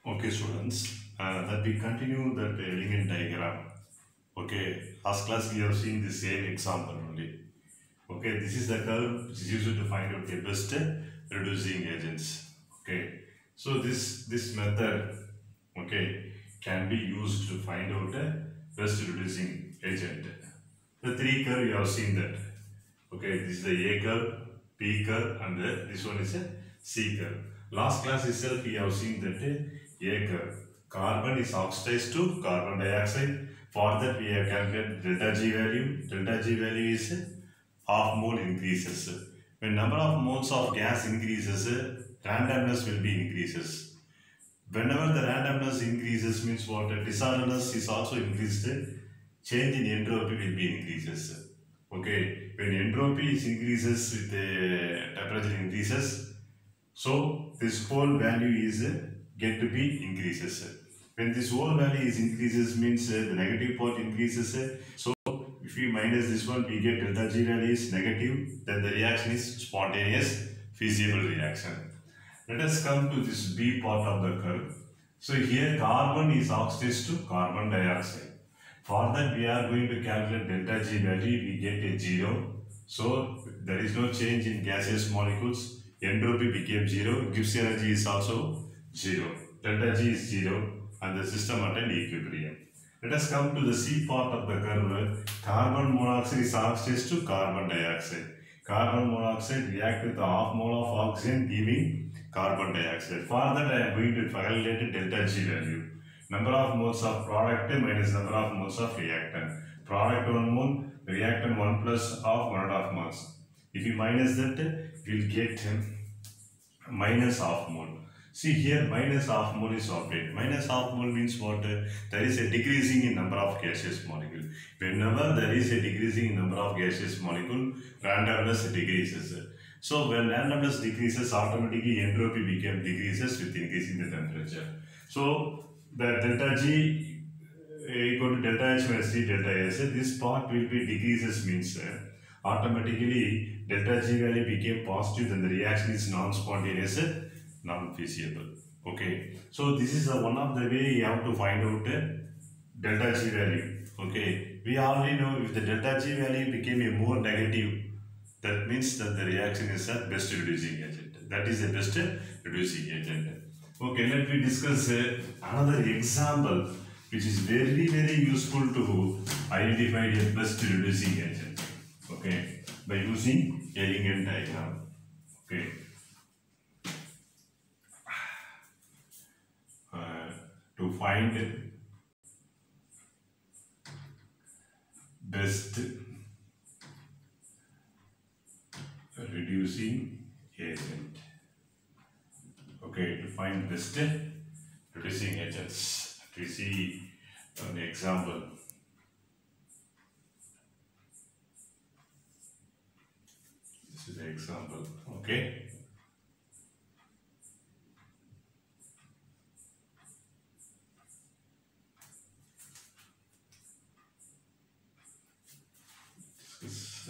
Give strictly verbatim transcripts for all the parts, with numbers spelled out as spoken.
Okay, students, uh, that we continue that elegant diagram. Okay, last class we have seen the same example only. Okay, this is the curve which is used to find out the best reducing agents. Okay, so this this method, okay, can be used to find out a best reducing agent. The three curve you have seen that. Okay, this is the A curve, P curve, and the, this one is a C curve. Last class itself we have seen that uh, A curve. Carbon is oxidized to carbon dioxide. For that we have calculated delta G value. Delta G value is uh, half mole increases. When number of moles of gas increases, uh, randomness will be increases. Whenever the randomness increases means what? Disorderliness is also increased. Change in entropy will be increases. Okay, when entropy is increases with the temperature increases, so this whole value is uh, get to be increases. When this whole value is increases means uh, the negative part increases. Uh, so if we minus this one, we get delta G value is negative. Then the reaction is spontaneous feasible reaction. Let us come to this B part of the curve. So here carbon is oxidized to carbon dioxide. For that we are going to calculate delta G value, we get a zero. So there is no change in gaseous molecules. Entropy became zero. Gibbs energy is also zero. Delta G is zero and the system attained equilibrium. Let us come to the C part of the curve. Carbon monoxide is oxidized to carbon dioxide. Carbon monoxide react with the half mole of oxygen giving carbon dioxide. For that I am going to calculate delta G value. Number of moles of product minus number of moles of reactant. Product one mole, reactant one plus of one and a half moles. If you minus that, we will get minus half mole. See here, minus half mole is obtained. Minus half mole means what? There is a decreasing in number of gaseous molecule. Whenever there is a decreasing in number of gaseous molecule, randomness decreases. So when randomness decreases, automatically entropy became decreases with increasing the temperature. So the delta G equal to delta H minus C delta S, this part will be decreases means uh, automatically delta G value became positive, then the reaction is non-spontaneous, non-feasible. Okay, so this is uh, one of the way you have to find out uh, delta G value. Okay, we already know if the delta G value became a more negative, that means that the reaction is a best reducing agent. That is the best reducing agent. Okay, let me discuss uh, another example which is very very useful to identify a best reducing agent. Okay, by using Elegant diagram. Okay, uh, to find best reducing agent. Okay, to find best reducing agents. We see an example. This is the example. Okay. This is, uh,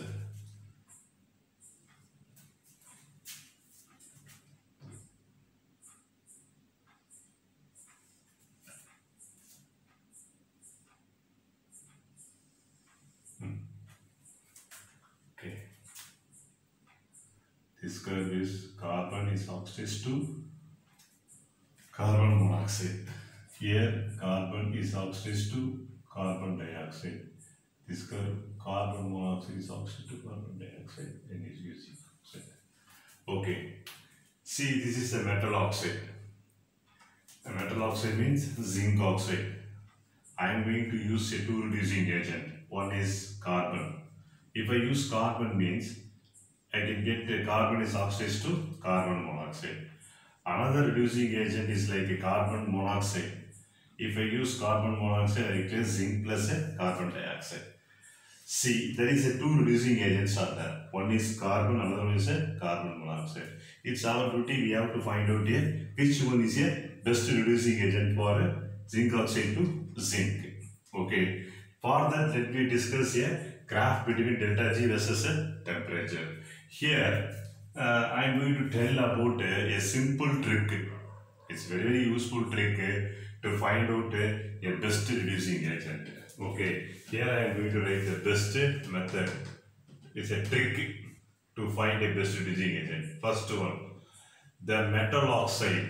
This curve is carbon is oxidized to carbon monoxide. Here carbon is oxidized to carbon dioxide. This curve carbon monoxide is oxidized to carbon dioxide and is using oxide. Okay. See, this is a metal oxide. A metal oxide means zinc oxide. I am going to use a two reducing agent. One is carbon. If I use carbon means I can get a carbon is oxidized to carbon monoxide. Another reducing agent is like a carbon monoxide. If I use carbon monoxide, I replace zinc plus a carbon dioxide. See, there is a two reducing agents are there. One is carbon, another one is a carbon monoxide. It's our duty, we have to find out here which one is a best reducing agent for zinc oxide to zinc. Okay. For that, let me discuss a graph between delta G versus a temperature. Here, uh, I am going to tell about a, a simple trick. A It's very very useful trick uh, to find out uh, a best reducing agent. Okay, here I am going to write the best method. It's a trick to find a best reducing agent. First one, the metal oxide.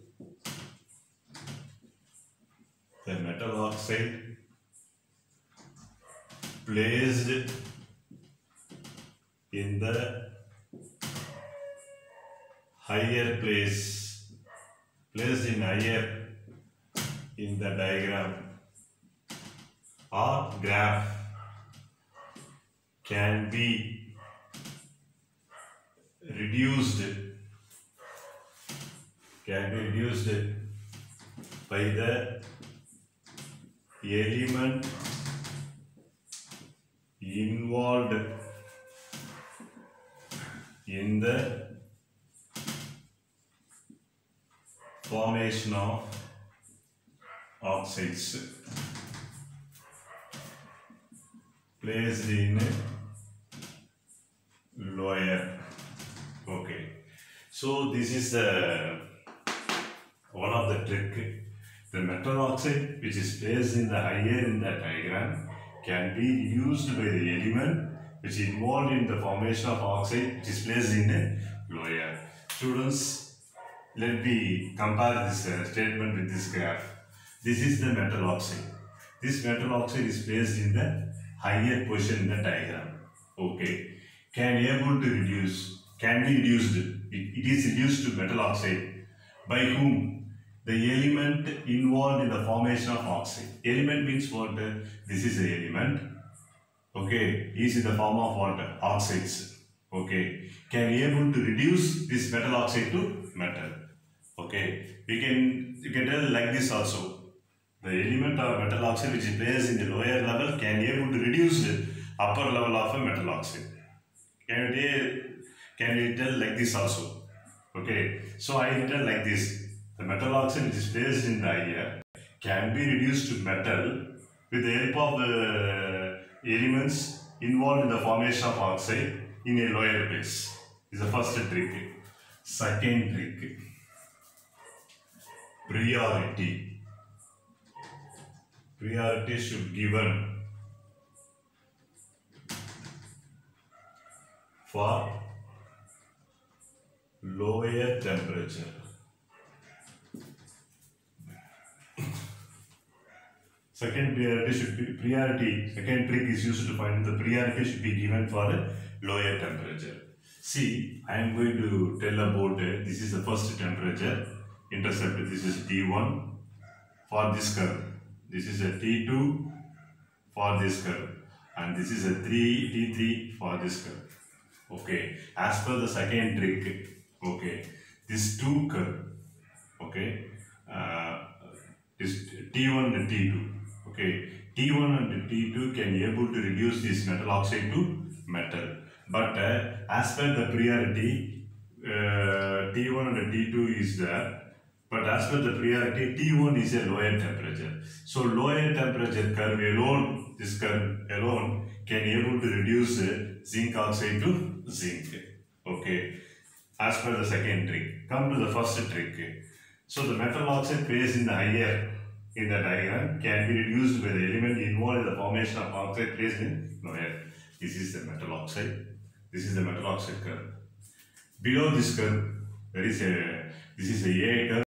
The metal oxide placed in the higher place, placed in higher in the diagram or graph can be reduced, can be reduced by the element involved in the formation of oxides placed in lower. Okay, so this is the one of the trick. The metal oxide which is placed in the higher in the diagram can be reduced by the element which is involved in the formation of oxide which is placed in the lower. Students, let me compare this uh, statement with this graph. This is the metal oxide. This metal oxide is placed in the higher position in the diagram. Okay, can able to reduce, can be reduced. It, it is reduced to metal oxide by whom? The element involved in the formation of oxide. Element means what? This is the element. Okay, is in the form of what? Oxides. Okay, can be able to reduce this metal oxide to metal. Okay, we can you can tell like this also. The element of metal oxide which is placed in the lower level can be able to reduce the upper level of a metal oxide. Can we can we tell like this also? Okay, so I tell like this. The metal oxide which is placed in the higher can be reduced to metal with the help of the elements involved in the formation of oxide in a lower place. This is the first trick. Second trick, priority. Priority should be given for lower temperature. Second priority should be priority. Second trick is used to find the priority should be given for a lower temperature. See, I am going to tell about uh, this is the first temperature intercept. This is T one for this curve. This is a T two for this curve, and this is a three T three for this curve. Okay, as per the second trick. Okay, this two curve. Okay, uh, this T one and T two. Okay, T one and T two can be able to reduce this metal oxide to metal, but uh, as per the priority, uh, T one and T two is there, but as per the priority, T one is a lower temperature. So lower temperature curve alone, this curve alone can be able to reduce uh, zinc oxide to zinc. Okay, as per the second trick. Come to the first trick. So the metal oxide placed in the higher in the diagram can be reduced by the element involved in the formation of oxide placed in lower. This is the metal oxide. This is the metal oxide curve. Below this curve, there is a this is a A curve.